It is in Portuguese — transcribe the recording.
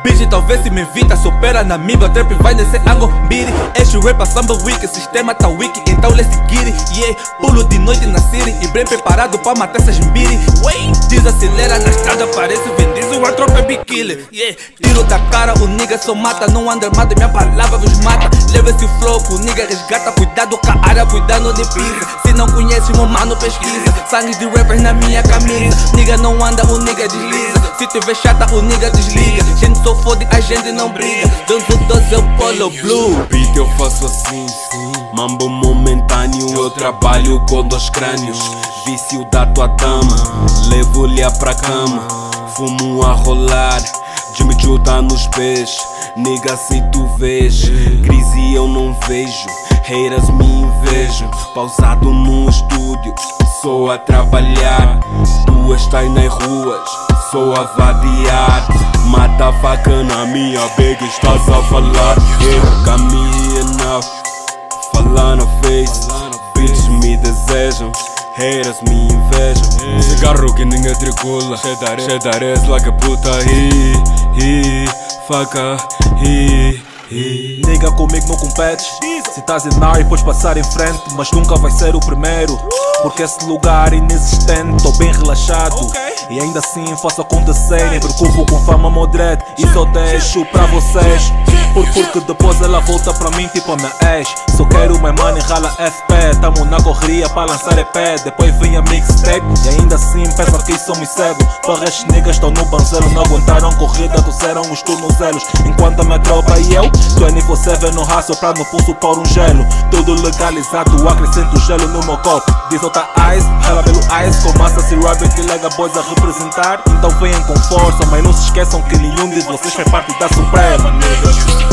Bitch, talvez se me evita, supera na mídia, trap vai nesse ângulo, biri. Este rap a samba weak, sistema tá weak, então let's get it, yeah. Pulo de noite na city e bem preparado pra matar essas mbiri. Desacelera na estrada, parece Vin Diesel, a tropa é big killer, yeah. Tiro da cara, o nigga só mata, não anda armado, minha palavra vos mata. Leva esse flow, o nigga resgata, cuidado com a área, cuidando de pizza. Se não conhece, meu mano, pesquisa. Sangue de rappers na minha camisa. Nigga não anda, o nigga desliza. Se tiver chata, o nigga desliga. Gente só fode, a gente não briga. 12 é o Polo Blue. Beat eu faço assim, mambo momentâneo. Eu trabalho com 2 crânios. Vício da tua dama, levo-lhe pra cama. Fumo a rolar, Jimmy Joe tá nos pés. Nigga, se tu vês, crise eu não vejo. Haters me invejam, pausado num estúdio, só a trabalhar. Tu estás nas ruas, só a vadiar. Mata a faca na minha bag, estás a falar. Got me here now, falar na face. Bitches me desejam, haters me invejam. Cigarro que ninguém tricula, cheddar is like a puta. Faca, Nigga, comigo não competes. Se estás em área podes passar em frente, mas nunca vai ser o primeiro, porque esse lugar é inexistente. Tô bem relaxado e ainda assim faço acontecer. Nem preocupo com fama moderada, isso eu deixo pra vocês. Porque depois ela volta pra mim tipo a minha ex. Só quero my money, rala FP. Tamo na correria pra lançar EP. Depois vem a mixtape e ainda assim pensam que somos cego. Para estes niggas estão no banzelo, não aguentaram corrida, torceram os tornozelos. Enquanto a minha tropa e eu 24/7 no raço pra no pulso pôr um gelo. Tudo legalizado, acrescento gelo no meu copo. Diz outra ice, rala pelo ice. Com massa se rabbit e lega boys a representar. Então venham com força, mas não se esqueçam que nenhum de vocês faz parte da Suprema, niggas.